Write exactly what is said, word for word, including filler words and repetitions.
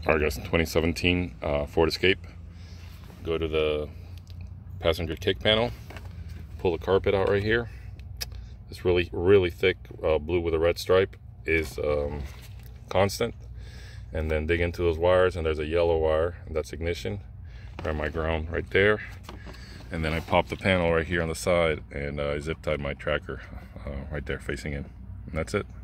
All right, guys, twenty seventeen uh, Ford Escape. Go to the passenger kick panel, pull the carpet out right here. This really, really thick uh, blue with a red stripe is um, constant. And then dig into those wires, and there's a yellow wire, and that's ignition. Got my ground right there. And then I popped the panel right here on the side, and uh, I zip tied my tracker uh, right there facing in. And that's it.